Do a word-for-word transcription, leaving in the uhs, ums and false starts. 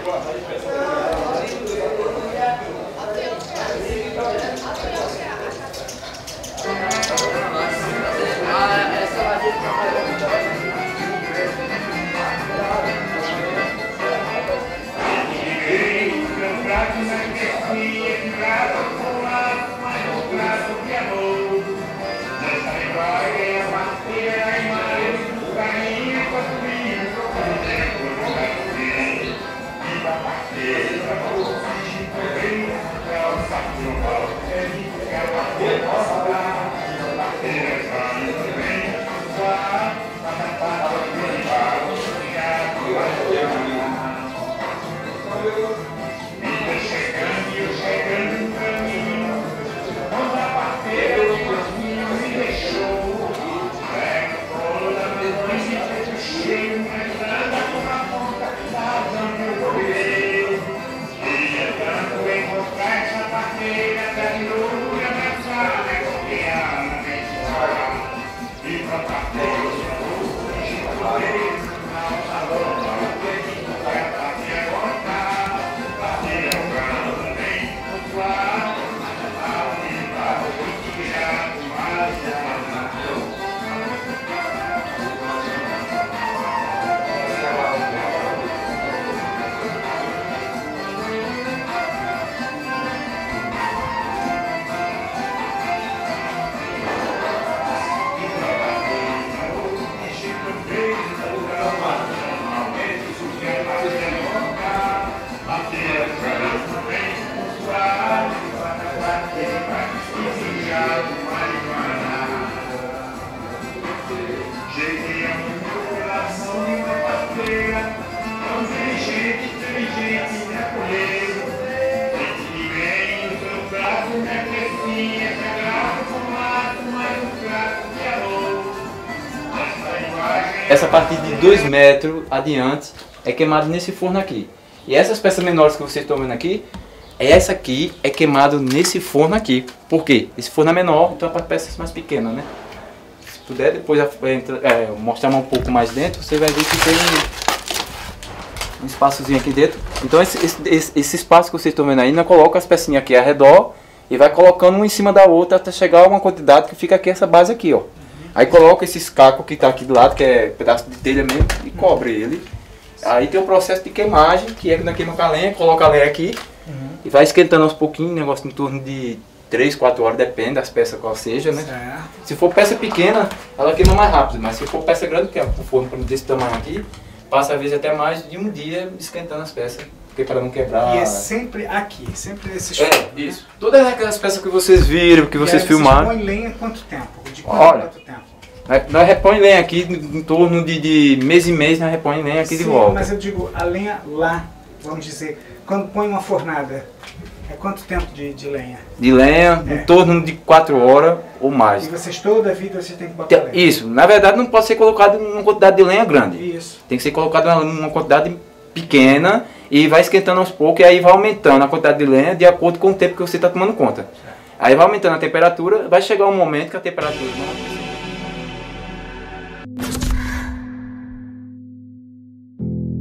Essa parte de dois metros adiante é queimado nesse forno aqui. E essas peças menores que vocês estão vendo aqui, essa aqui é queimado nesse forno aqui. Por quê? Esse forno é menor, então é para peças mais pequenas, né? Se puder depois é, mostrar um pouco mais dentro, você vai ver que tem um espaçozinho aqui dentro. Então esse, esse, esse espaço que vocês estão vendo aí, nós coloca as pecinhas aqui ao redor e vai colocando uma em cima da outra até chegar a uma quantidade que fica aqui, essa base aqui, ó. Aí coloca esses cacos que está aqui do lado, que é pedaço de telha mesmo, e cobre ele. Aí tem o processo de queimagem, que é que nós queima com a lenha, coloca a lenha aqui, uhum. E vai esquentando aos pouquinhos, negócio em torno de três, quatro horas, depende das peças qual seja, né? Certo. Se for peça pequena, ela queima mais rápido, mas se for peça grande, que é um forno desse tamanho aqui, passa às vezes até mais de um dia esquentando as peças. Porque para não quebrar... E é sempre aqui, sempre nesses É, fornos, isso. Né? Todas aquelas peças que vocês viram, que vocês e filmaram... Vocês põem lenha quanto tempo? De quanto, Olha, quanto tempo? Nós repõe lenha aqui, em torno de, de mês em mês, nós repõe lenha aqui. Sim, de volta. Mas eu digo, a lenha lá, vamos dizer, quando põe uma fornada, é quanto tempo de, de lenha? De lenha, é. Em torno de quatro horas ou mais. E vocês toda a vida vocês têm que botar lenha? Isso, na verdade não pode ser colocado uma quantidade de lenha grande. Isso. Tem que ser colocado uma, uma quantidade pequena e vai esquentando aos poucos e aí vai aumentando a quantidade de lenha de acordo com o tempo que você está tomando conta. Aí vai aumentando a temperatura, vai chegar um momento que a temperatura não